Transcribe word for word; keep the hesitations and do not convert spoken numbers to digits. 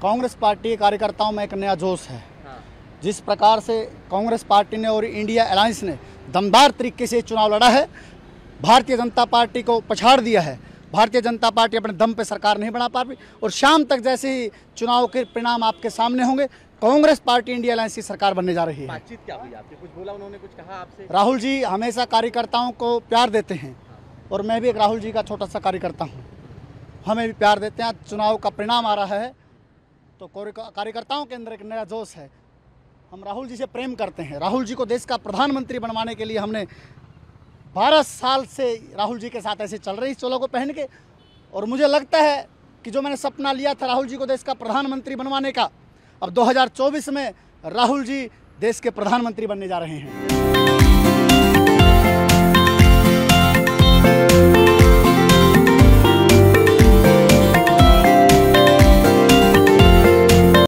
Congress party के कार्यकर्ताओं में एक नया जोश है। हाँ। जिस प्रकार से कांग्रेस पार्टी ने और इंडिया अलायंस ने दमदार तरीके से चुनाव लड़ा है, भारतीय जनता पार्टी को पछाड़ दिया है। भारतीय जनता पार्टी अपने दम पे सरकार नहीं बना पा रही और शाम तक जैसे ही चुनाव के परिणाम आपके सामने होंगे, कांग्रेस पार्टी इंडिया अलायंस की सरकार बनने जा रही है। बातचीत क्या हुई आपकी? कुछ बोला उन्होंने? कुछ कहा आपसे? राहुल जी हमेशा कार्यकर्ताओं को प्यार देते हैं और मैं भी एक राहुल जी का छोटा सा कार्यकर्ता हूँ, हमें भी प्यार देते हैं। चुनाव का परिणाम आ रहा है तो कार्यकर्ताओं के अंदर एक नया जोश है। हम राहुल जी से प्रेम करते हैं। राहुल जी को देश का प्रधानमंत्री बनवाने के लिए हमने बारह साल से राहुल जी के साथ ऐसे चल रही चोलों को पहन के, और मुझे लगता है कि जो मैंने सपना लिया था राहुल जी को देश का प्रधानमंत्री बनवाने का, अब दो हज़ार चौबीस में राहुल जी देश के प्रधानमंत्री बनने जा रहे हैं।